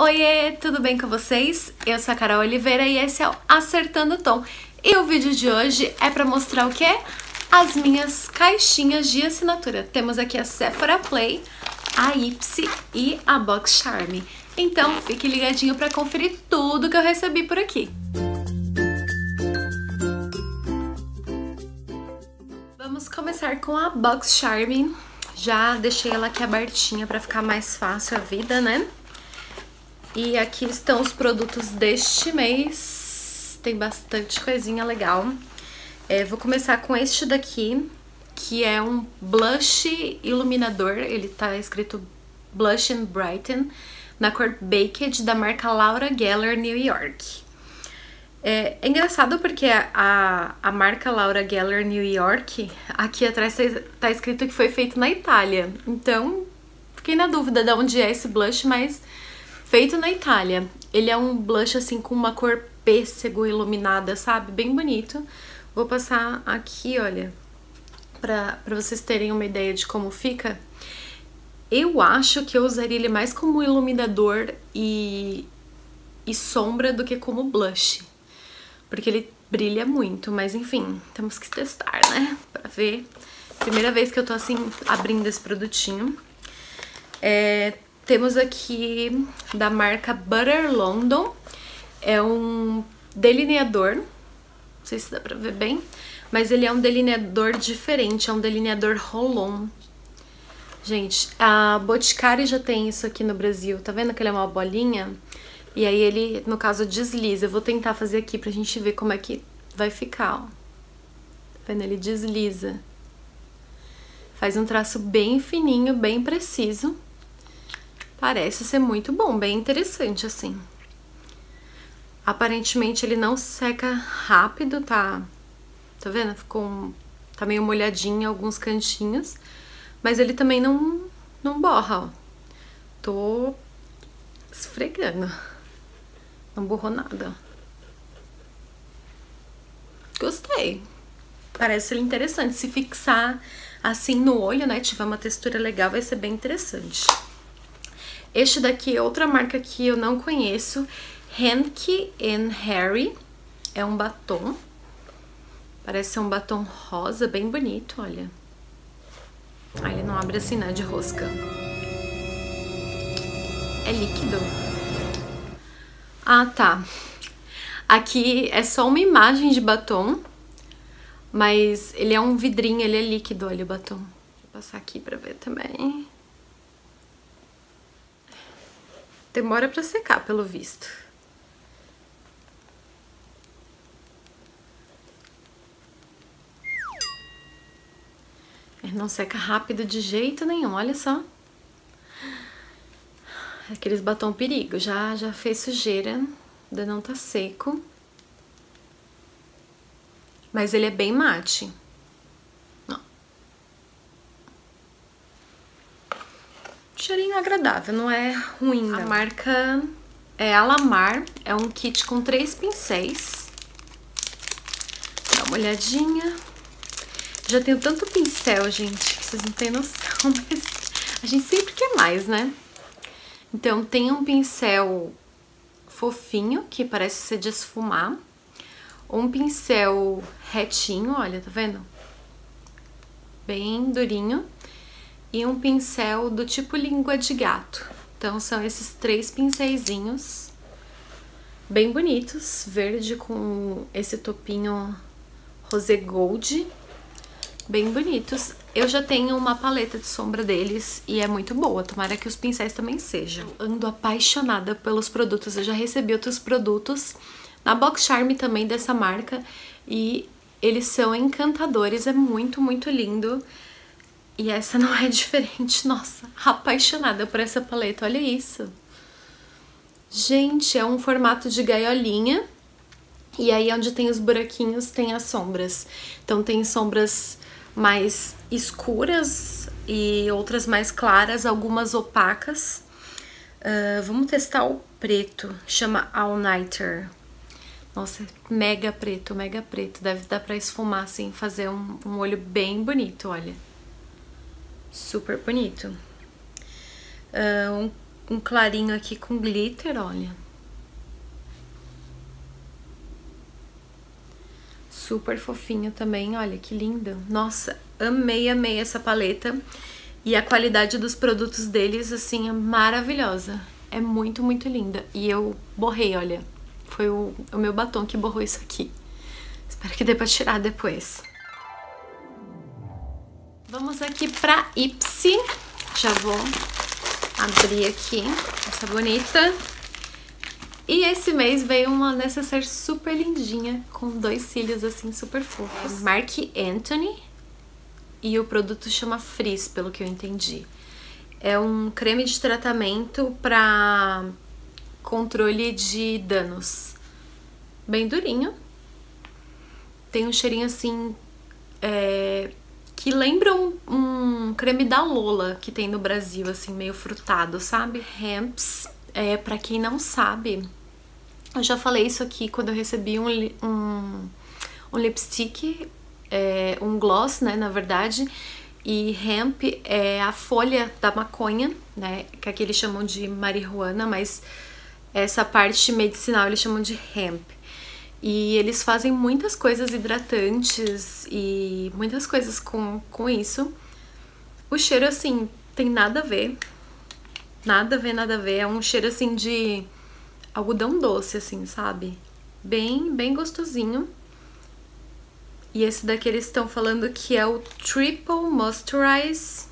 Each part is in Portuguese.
Oiê, tudo bem com vocês? Eu sou a Carol Oliveira e esse é o Acertando o Tom. E o vídeo de hoje é para mostrar o quê? As minhas caixinhas de assinatura. Temos aqui a Sephora Play, a Ipsy e a Box Charm. Então fique ligadinho para conferir tudo que eu recebi por aqui. Vamos começar com a Box Charm. Já deixei ela aqui abertinha para ficar mais fácil a vida, né? E aqui estão os produtos deste mês. Tem bastante coisinha legal. Vou começar com este daqui, que é um blush iluminador. Ele tá escrito Blush and Brighten, na cor Baked, da marca Laura Geller New York. É engraçado porque a marca Laura Geller New York, aqui atrás tá escrito que foi feito na Itália. Então, fiquei na dúvida de onde é esse blush, mas feito na Itália. Ele é um blush assim com uma cor pêssego iluminada, sabe? Bem bonito. Vou passar aqui, olha, pra vocês terem uma ideia de como fica. Eu acho que eu usaria ele mais como iluminador e sombra do que como blush, porque ele brilha muito, mas enfim, temos que testar, né? Pra ver. Primeira vez que eu tô assim, abrindo esse produtinho. Temos aqui da marca Butter London, é um delineador, não sei se dá pra ver bem, mas ele é um delineador diferente, é um delineador roll-on. Gente, a Boticário já tem isso aqui no Brasil, tá vendo que ele é uma bolinha? E aí ele, no caso, desliza. Eu vou tentar fazer aqui pra gente ver como é que vai ficar, ó. Tá vendo? Ele desliza. Faz um traço bem fininho, bem preciso. Parece ser muito bom, bem interessante, assim. Aparentemente ele não seca rápido, tá? Tá vendo? Tá meio molhadinho em alguns cantinhos. Mas ele também não borra, ó. Tô esfregando. Não borrou nada, ó. Gostei. Parece ele interessante. Se fixar assim no olho, né? Tiver uma textura legal, vai ser bem interessante. Este daqui é outra marca que eu não conheço, Hanky & Harry, é um batom, parece ser um batom rosa, bem bonito, olha. Ah, ele não abre assim, né, de rosca. É líquido. Ah, tá. Aqui é só uma imagem de batom, mas ele é um vidrinho, ele é líquido, olha o batom. Deixa eu passar aqui pra ver também. Demora pra secar, pelo visto. Não seca rápido de jeito nenhum, olha só. Aqueles batom perigo, já fez sujeira, ainda não tá seco. Mas ele é bem mate. Cheirinho agradável, não é ruim, não. A marca é Alamar, é um kit com 3 pincéis. Dá uma olhadinha. Já tenho tanto pincel, gente, que vocês não têm noção, mas a gente sempre quer mais, né? Então tem um pincel fofinho, que parece ser de esfumar. Um pincel retinho, olha, tá vendo? Bem durinho. E um pincel do tipo língua de gato. Então são esses 3 pincéisinhos bem bonitos, verde com esse topinho rosé gold, bem bonitos. Eu já tenho uma paleta de sombra deles e é muito boa, tomara que os pincéis também sejam. Eu ando apaixonada pelos produtos, eu já recebi outros produtos na Box Charm também dessa marca e eles são encantadores, é muito, muito lindo. E essa não é diferente, nossa, apaixonada por essa paleta, olha isso. Gente, é um formato de gaiolinha, e aí onde tem os buraquinhos tem as sombras. Então tem sombras mais escuras e outras mais claras, algumas opacas. Vamos testar o preto, chama All Nighter. Nossa, mega preto, deve dar pra esfumar assim, fazer um olho bem bonito, olha. Super bonito. um clarinho aqui com glitter, olha. Super fofinho também, olha que lindo. Nossa, amei, amei essa paleta. E a qualidade dos produtos deles, assim, é maravilhosa. É muito, muito linda. E eu borrei, olha. Foi o meu batom que borrou isso aqui. Espero que dê pra tirar depois. Vamos aqui pra Ipsy. Já vou abrir aqui essa bonita. E esse mês veio uma necessaire super lindinha, com 2 cílios assim super fofos. Marc Anthony. E o produto chama Frizz, pelo que eu entendi. É um creme de tratamento pra controle de danos. Bem durinho. Tem um cheirinho assim, que lembra um creme da Lola que tem no Brasil, assim, meio frutado, sabe? Hemps, pra quem não sabe, eu já falei isso aqui quando eu recebi um lipstick, um gloss, né, na verdade. E hemp é a folha da maconha, né, que aqui eles chamam de marihuana, mas essa parte medicinal eles chamam de hemp. E eles fazem muitas coisas hidratantes e muitas coisas com isso. O cheiro, assim, tem nada a ver. Nada a ver, nada a ver. É um cheiro, assim, de algodão doce, assim, sabe? Bem, bem gostosinho. E esse daqui eles estão falando que é o Triple Moisturize.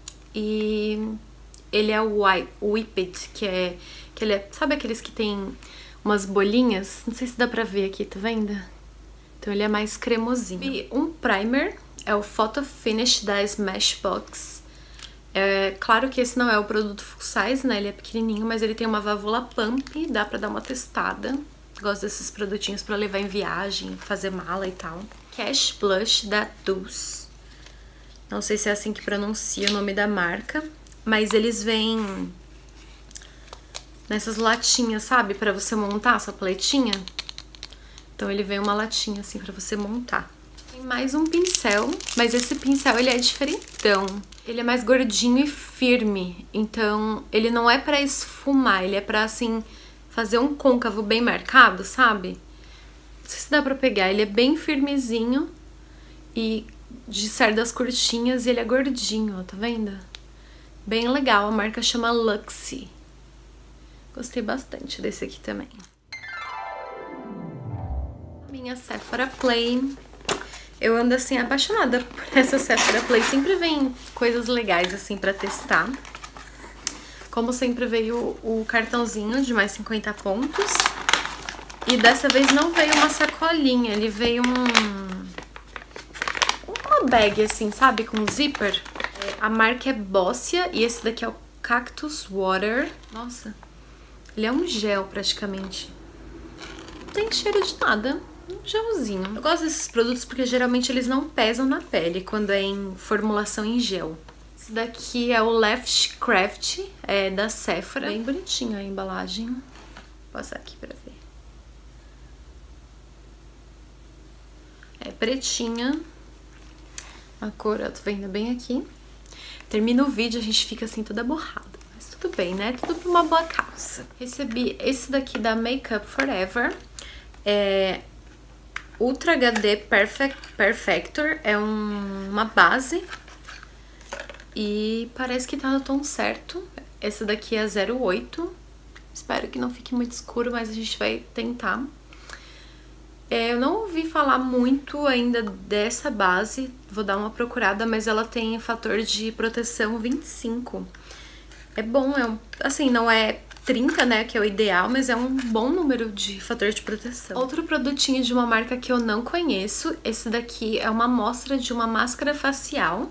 E ele é o Whipped, que ele é... Sabe aqueles que tem umas bolinhas? Não sei se dá pra ver aqui, tá vendo? Então ele é mais cremosinho. E um primer é o Photo Finish da Smashbox. Claro que esse não é o produto full size, né? Ele é pequenininho, mas ele tem uma válvula pump, dá pra dar uma testada. Gosto desses produtinhos pra levar em viagem, fazer mala e tal. Cash Blush da Dulce. Não sei se é assim que pronuncia o nome da marca, mas eles vêm nessas latinhas, sabe? Pra você montar a sua paletinha. Então ele vem uma latinha assim pra você montar. Tem mais um pincel, mas esse pincel ele é diferentão. Ele é mais gordinho e firme, então ele não é pra esfumar, ele é pra, assim, fazer um côncavo bem marcado, sabe? Não sei se dá pra pegar, ele é bem firmezinho e de cerdas curtinhas e ele é gordinho, ó, tá vendo? Bem legal, a marca chama Luxie. Gostei bastante desse aqui também. Minha Sephora Play. Eu ando, assim, apaixonada por essa Sephora Play. Sempre vem coisas legais, assim, pra testar. Como sempre veio o cartãozinho de mais 50 pontos. E dessa vez não veio uma sacolinha, ele veio uma bag, assim, sabe? Com zíper. A marca é Bossia e esse daqui é o Cactus Water. Nossa, ele é um gel praticamente. Não tem cheiro de nada. Um gelzinho. Eu gosto desses produtos porque geralmente eles não pesam na pele quando é em formulação em gel. Esse daqui é o Left Craft, da Sephora. Bem bonitinho a embalagem. Vou passar aqui pra ver. É pretinha. A cor, eu tô vendo bem aqui. Termina o vídeo, a gente fica assim toda borrada. Mas tudo bem, né? Tudo por uma boa causa. Recebi esse daqui da Makeup Forever. Ultra HD Perfector, é uma base e parece que tá no tom certo. Esse daqui é 08, espero que não fique muito escuro, mas a gente vai tentar. Eu não ouvi falar muito ainda dessa base, vou dar uma procurada, mas ela tem fator de proteção 25. É bom, assim, não é 30, né, que é o ideal, mas é um bom número de fator de proteção. Outro produtinho de uma marca que eu não conheço, esse daqui é uma amostra de uma máscara facial.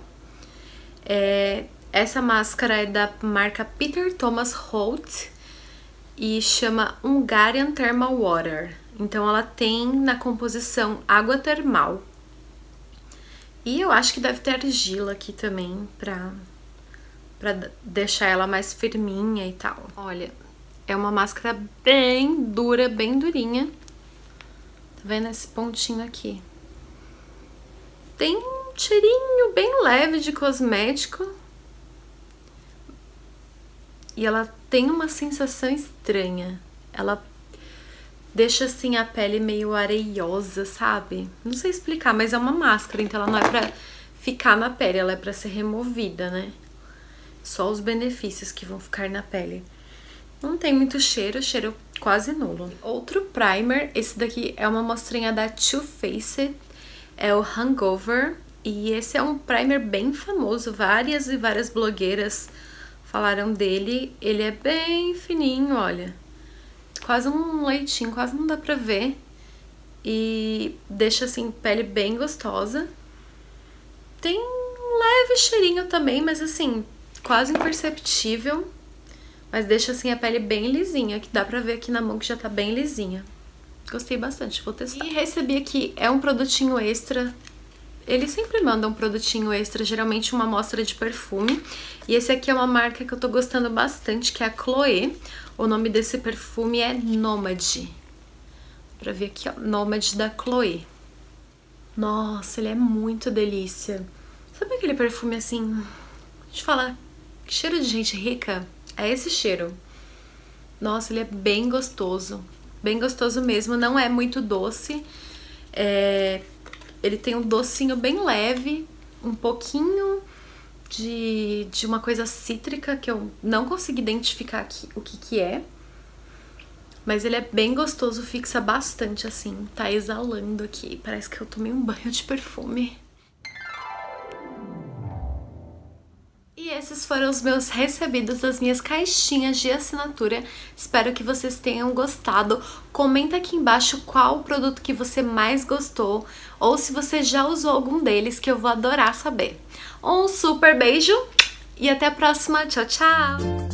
Essa máscara é da marca Peter Thomas Holt e chama Hungarian Thermal Water. Então ela tem na composição água termal. E eu acho que deve ter argila aqui também pra deixar ela mais firminha e tal. Olha, é uma máscara bem dura, bem durinha. Tá vendo esse pontinho aqui? Tem um cheirinho bem leve de cosmético. e ela tem uma sensação estranha. Ela deixa assim a pele meio areiosa, sabe? Não sei explicar, mas é uma máscara, então ela não é pra ficar na pele, ela é pra ser removida, né? Só os benefícios que vão ficar na pele. Não tem muito cheiro, cheiro quase nulo. Outro primer, esse daqui é uma amostrinha da Too Faced, é o Hangover. E esse é um primer bem famoso, várias e várias blogueiras falaram dele. Ele é bem fininho, olha. Quase um leitinho, quase não dá pra ver. E deixa, assim, pele bem gostosa. Tem um leve cheirinho também, mas assim, quase imperceptível. Mas deixa, assim, a pele bem lisinha, que dá pra ver aqui na mão que já tá bem lisinha. Gostei bastante, vou testar. E recebi aqui, é um produtinho extra. Eles sempre mandam um produtinho extra, geralmente uma amostra de perfume. E esse aqui é uma marca que eu tô gostando bastante, que é a Chloé. O nome desse perfume é Nomad. Pra ver aqui, ó, Nomad da Chloé. Nossa, ele é muito delícia. Sabe aquele perfume assim... Deixa eu falar, cheiro de gente rica? É esse cheiro. Nossa, ele é bem gostoso. Bem gostoso mesmo, não é muito doce. Ele tem um docinho bem leve, um pouquinho de uma coisa cítrica que eu não consegui identificar aqui o que é. Mas ele é bem gostoso, fixa bastante assim, tá exalando aqui. Parece que eu tomei um banho de perfume. E esses foram os meus recebidos das minhas caixinhas de assinatura. Espero que vocês tenham gostado. Comenta aqui embaixo qual o produto que você mais gostou, ou se você já usou algum deles, que eu vou adorar saber. Um super beijo e até a próxima. Tchau, tchau!